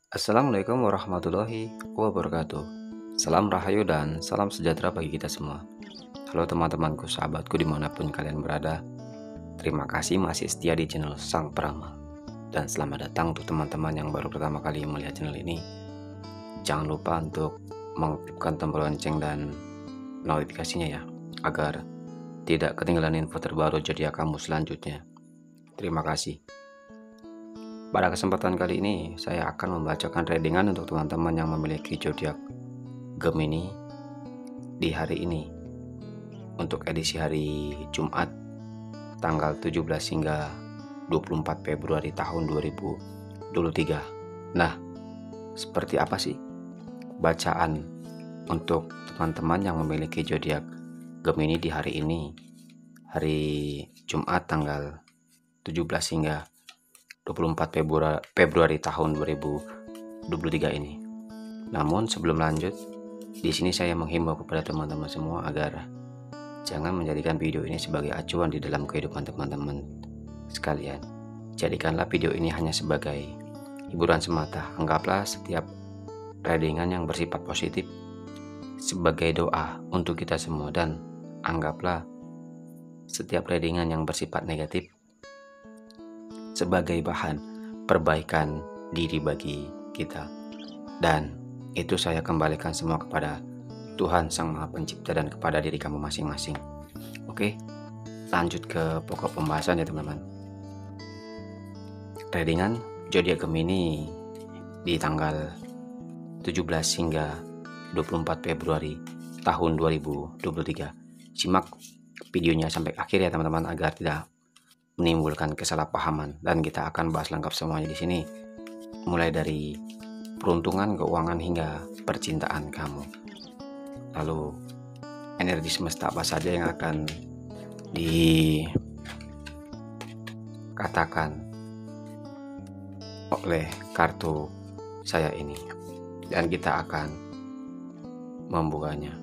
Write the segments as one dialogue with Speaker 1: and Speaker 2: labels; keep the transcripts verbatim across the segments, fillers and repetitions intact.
Speaker 1: Assalamualaikum warahmatullahi wabarakatuh. Salam rahayu dan salam sejahtera bagi kita semua. Halo teman-temanku, sahabatku dimanapun kalian berada. Terima kasih masih setia di channel Sang Peramal. Dan selamat datang untuk teman-teman yang baru pertama kali melihat channel ini. Jangan lupa untuk mengaktifkan tombol lonceng dan notifikasinya ya, agar tidak ketinggalan info terbaru zodiak kamu selanjutnya. Terima kasih. Pada kesempatan kali ini, saya akan membacakan readingan untuk teman-teman yang memiliki zodiak Gemini di hari ini. Untuk edisi hari Jumat, tanggal tujuh belas hingga dua puluh empat Februari tahun dua ribu dua puluh tiga. Nah, seperti apa sih bacaan untuk teman-teman yang memiliki zodiak Gemini di hari ini? Hari Jumat tanggal tujuh belas hingga dua puluh empat Februari tahun dua ribu dua puluh tiga ini. Namun sebelum lanjut, di sini saya menghimbau kepada teman-teman semua agar jangan menjadikan video ini sebagai acuan di dalam kehidupan teman-teman sekalian. Jadikanlah video ini hanya sebagai hiburan semata. Anggaplah setiap readingan yang bersifat positif sebagai doa untuk kita semua, dan anggaplah setiap readingan yang bersifat negatif sebagai bahan perbaikan diri bagi kita. Dan itu saya kembalikan semua kepada Tuhan Sang Maha Pencipta dan kepada diri kamu masing-masing. Oke, lanjut ke pokok pembahasan ya teman-teman. Readingan zodiak Gemini di tanggal tujuh belas hingga dua puluh empat Februari tahun dua ribu dua puluh tiga. Simak videonya sampai akhir ya teman-teman, agar tidak menimbulkan kesalahpahaman, dan kita akan bahas lengkap semuanya di sini, mulai dari peruntungan, keuangan hingga percintaan kamu. Lalu energi semesta apa saja yang akan dikatakan oleh kartu saya ini, dan kita akan membukanya.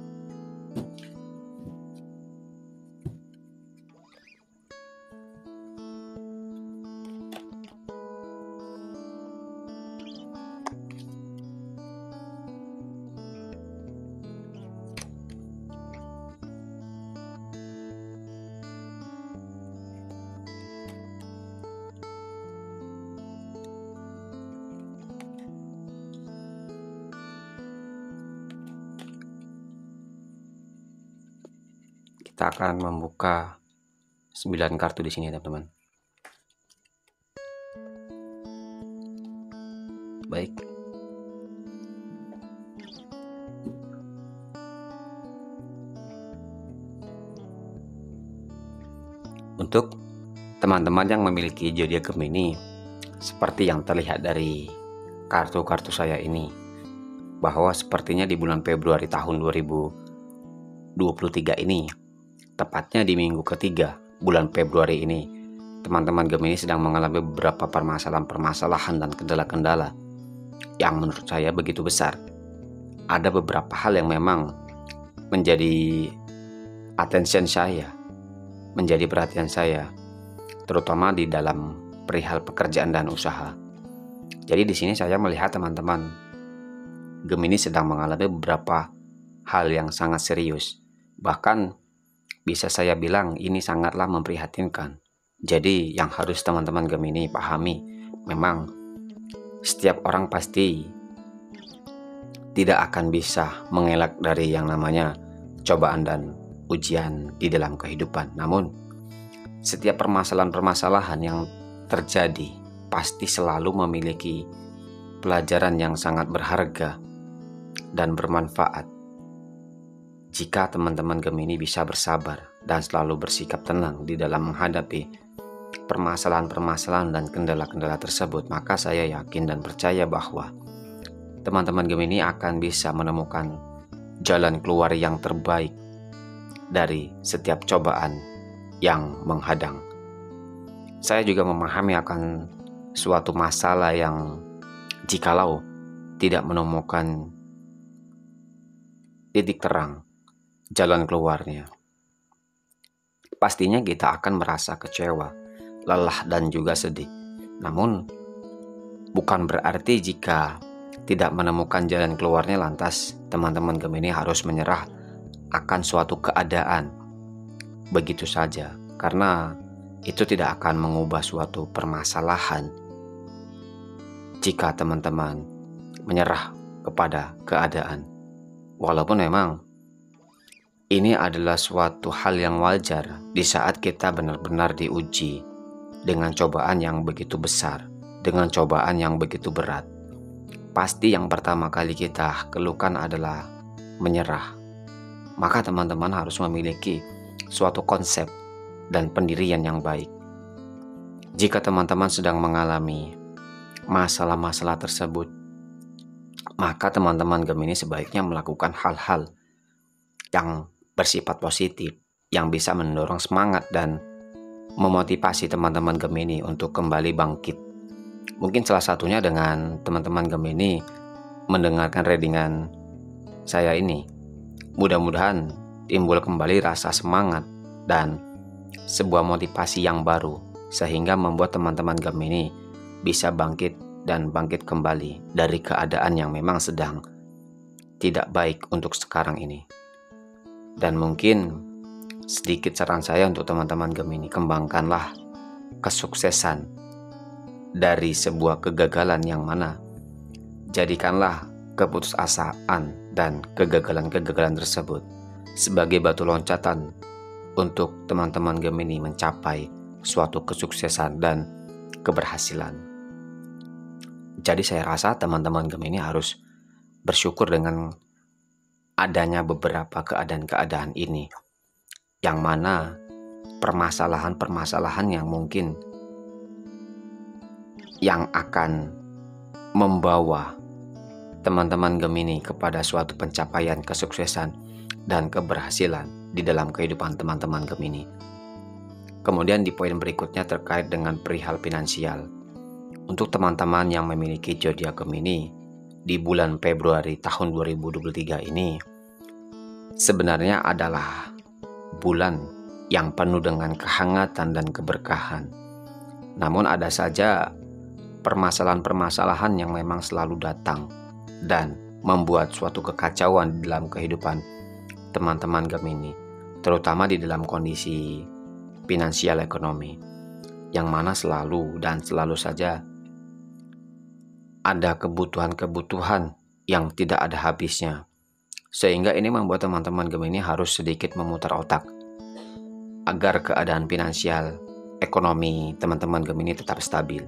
Speaker 1: Kita akan membuka sembilan kartu di sini, teman-teman. Baik. Untuk teman-teman yang memiliki zodiak Gemini, seperti yang terlihat dari kartu-kartu saya ini, bahwa sepertinya di bulan Februari tahun dua ribu dua puluh tiga ini, tepatnya di minggu ketiga bulan Februari ini, teman-teman Gemini sedang mengalami beberapa permasalahan-permasalahan dan kendala-kendala yang menurut saya begitu besar. Ada beberapa hal yang memang menjadi attention saya, menjadi perhatian saya, terutama di dalam perihal pekerjaan dan usaha. Jadi di sini saya melihat teman-teman Gemini sedang mengalami beberapa hal yang sangat serius. Bahkan bisa saya bilang ini sangatlah memprihatinkan. Jadi yang harus teman-teman Gemini pahami, memang setiap orang pasti tidak akan bisa mengelak dari yang namanya cobaan dan ujian di dalam kehidupan. Namun setiap permasalahan-permasalahan yang terjadi pasti selalu memiliki pelajaran yang sangat berharga dan bermanfaat jika teman-teman Gemini bisa bersabar dan selalu bersikap tenang di dalam menghadapi permasalahan-permasalahan dan kendala-kendala tersebut. Maka saya yakin dan percaya bahwa teman-teman Gemini akan bisa menemukan jalan keluar yang terbaik dari setiap cobaan yang menghadang. Saya juga memahami akan suatu masalah yang jikalau tidak menemukan titik terang, jalan keluarnya, pastinya kita akan merasa kecewa, lelah, dan juga sedih. Namun bukan berarti jika tidak menemukan jalan keluarnya, lantas teman-teman Gemini harus menyerah akan suatu keadaan begitu saja, karena itu tidak akan mengubah suatu permasalahan jika teman-teman menyerah kepada keadaan. Walaupun memang ini adalah suatu hal yang wajar di saat kita benar-benar diuji dengan cobaan yang begitu besar, dengan cobaan yang begitu berat. Pasti yang pertama kali kita keluhkan adalah menyerah. Maka teman-teman harus memiliki suatu konsep dan pendirian yang baik. Jika teman-teman sedang mengalami masalah-masalah tersebut, maka teman-teman Gemini sebaiknya melakukan hal-hal yang bersifat positif, yang bisa mendorong semangat dan memotivasi teman-teman Gemini untuk kembali bangkit. Mungkin salah satunya dengan teman-teman Gemini mendengarkan readingan saya ini. Mudah-mudahan timbul kembali rasa semangat dan sebuah motivasi yang baru, sehingga membuat teman-teman Gemini bisa bangkit dan bangkit kembali dari keadaan yang memang sedang tidak baik untuk sekarang ini. Dan mungkin sedikit saran saya untuk teman-teman Gemini, kembangkanlah kesuksesan dari sebuah kegagalan yang mana jadikanlah keputusasaan dan kegagalan-kegagalan tersebut sebagai batu loncatan untuk teman-teman Gemini mencapai suatu kesuksesan dan keberhasilan. Jadi saya rasa teman-teman Gemini harus bersyukur dengan adanya beberapa keadaan-keadaan ini, yang mana permasalahan-permasalahan yang mungkin yang akan membawa teman-teman Gemini kepada suatu pencapaian kesuksesan dan keberhasilan di dalam kehidupan teman-teman Gemini. Kemudian di poin berikutnya terkait dengan perihal finansial. Untuk teman-teman yang memiliki zodiak Gemini di bulan Februari tahun dua ribu dua puluh tiga ini sebenarnya adalah bulan yang penuh dengan kehangatan dan keberkahan. Namun ada saja permasalahan-permasalahan yang memang selalu datang dan membuat suatu kekacauan di dalam kehidupan teman-teman Gemini, terutama di dalam kondisi finansial ekonomi, yang mana selalu dan selalu saja ada kebutuhan-kebutuhan yang tidak ada habisnya, sehingga ini membuat teman-teman Gemini harus sedikit memutar otak agar keadaan finansial ekonomi teman-teman Gemini tetap stabil.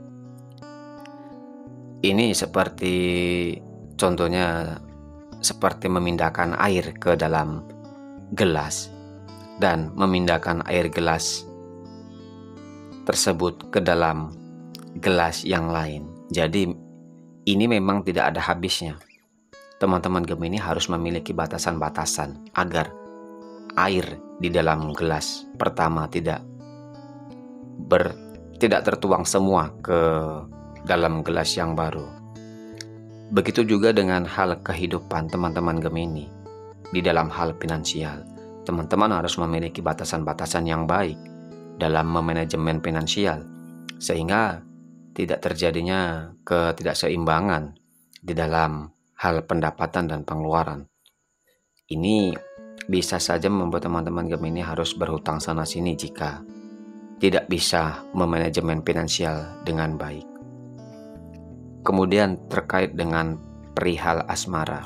Speaker 1: Ini seperti contohnya seperti memindahkan air ke dalam gelas dan memindahkan air gelas tersebut ke dalam gelas yang lain. Jadi ini memang tidak ada habisnya. Teman-teman Gemini harus memiliki batasan-batasan agar air di dalam gelas pertama tidak ber tidak tertuang semua ke dalam gelas yang baru. Begitu juga dengan hal kehidupan teman-teman Gemini di dalam hal finansial. Teman-teman harus memiliki batasan-batasan yang baik dalam memanajemen finansial, sehingga tidak terjadinya ketidakseimbangan di dalam hal pendapatan dan pengeluaran. Ini bisa saja membuat teman-teman Gemini harus berhutang sana sini jika tidak bisa memanajemen finansial dengan baik. Kemudian terkait dengan perihal asmara.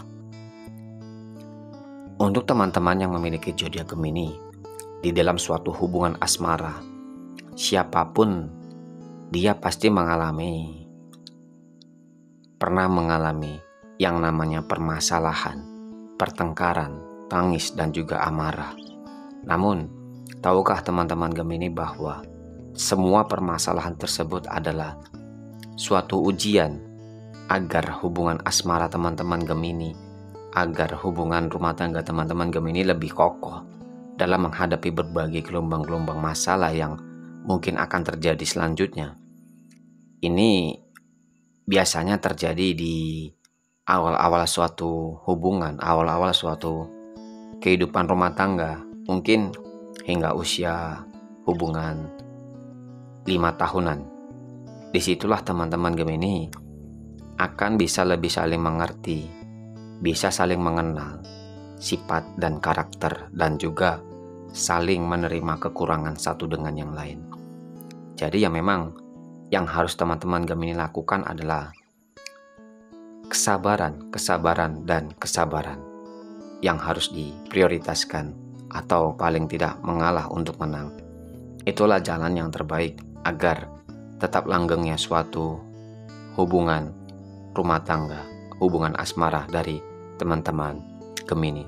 Speaker 1: Untuk teman-teman yang memiliki zodiak Gemini di dalam suatu hubungan asmara, siapapun dia pasti mengalami pernah mengalami yang namanya permasalahan, pertengkaran, tangis dan juga amarah. Namun, tahukah teman-teman Gemini bahwa semua permasalahan tersebut adalah suatu ujian agar hubungan asmara teman-teman Gemini, agar hubungan rumah tangga teman-teman Gemini lebih kokoh dalam menghadapi berbagai gelombang-gelombang masalah yang mungkin akan terjadi selanjutnya. Ini biasanya terjadi di awal-awal suatu hubungan, awal-awal suatu kehidupan rumah tangga, mungkin hingga usia hubungan lima tahunan. Disitulah teman-teman Gemini akan bisa lebih saling mengerti, bisa saling mengenal sifat dan karakter, dan juga saling menerima kekurangan satu dengan yang lain. Jadi ya memang yang harus teman-teman Gemini lakukan adalah kesabaran, kesabaran, dan kesabaran yang harus diprioritaskan, atau paling tidak mengalah untuk menang. Itulah jalan yang terbaik agar tetap langgengnya suatu hubungan rumah tangga, hubungan asmara dari teman-teman Gemini.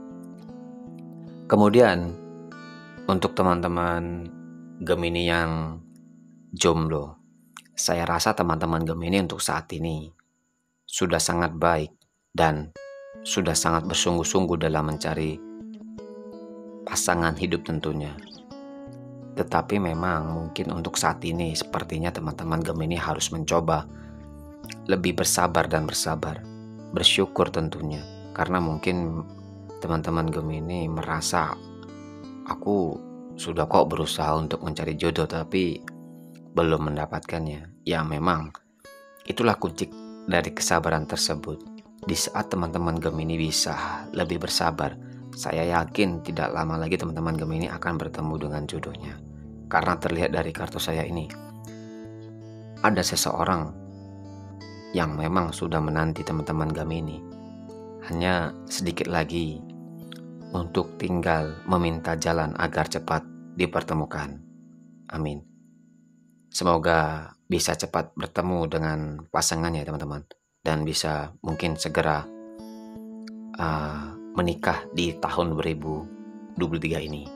Speaker 1: Kemudian untuk teman-teman Gemini yang jomblo, saya rasa teman-teman Gemini untuk saat ini sudah sangat baik dan sudah sangat bersungguh-sungguh dalam mencari pasangan hidup tentunya. Tetapi memang mungkin untuk saat ini sepertinya teman-teman Gemini harus mencoba lebih bersabar dan bersabar, bersyukur tentunya, karena mungkin teman-teman Gemini merasa, aku sudah kok berusaha untuk mencari jodoh tapi belum mendapatkannya. Ya memang itulah kunci dari kesabaran tersebut. Di saat teman-teman Gemini bisa lebih bersabar, saya yakin tidak lama lagi teman-teman Gemini akan bertemu dengan jodohnya. Karena terlihat dari kartu saya ini, ada seseorang yang memang sudah menanti teman-teman Gemini. Hanya sedikit lagi untuk tinggal meminta jalan agar cepat dipertemukan. Amin. Semoga bisa cepat bertemu dengan pasangannya teman-teman, dan bisa mungkin segera uh, menikah di tahun dua ribu dua puluh tiga ini.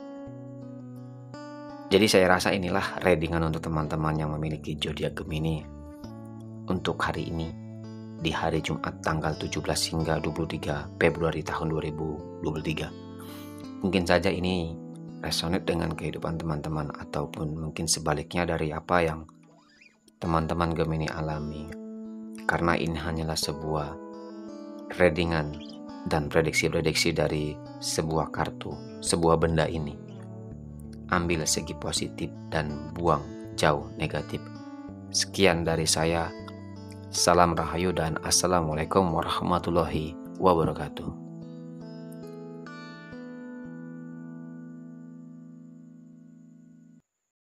Speaker 1: Jadi saya rasa inilah readingan untuk teman-teman yang memiliki zodiak Gemini untuk hari ini, di hari Jumat tanggal tujuh belas hingga dua puluh tiga Februari tahun dua ribu dua puluh tiga. Mungkin saja ini resonate dengan kehidupan teman-teman, ataupun mungkin sebaliknya dari apa yang teman-teman Gemini alami. Karena ini hanyalah sebuah readingan dan prediksi-prediksi dari sebuah kartu, sebuah benda ini. Ambil segi positif dan buang jauh negatif. Sekian dari saya. Salam Rahayu dan Assalamualaikum warahmatullahi wabarakatuh.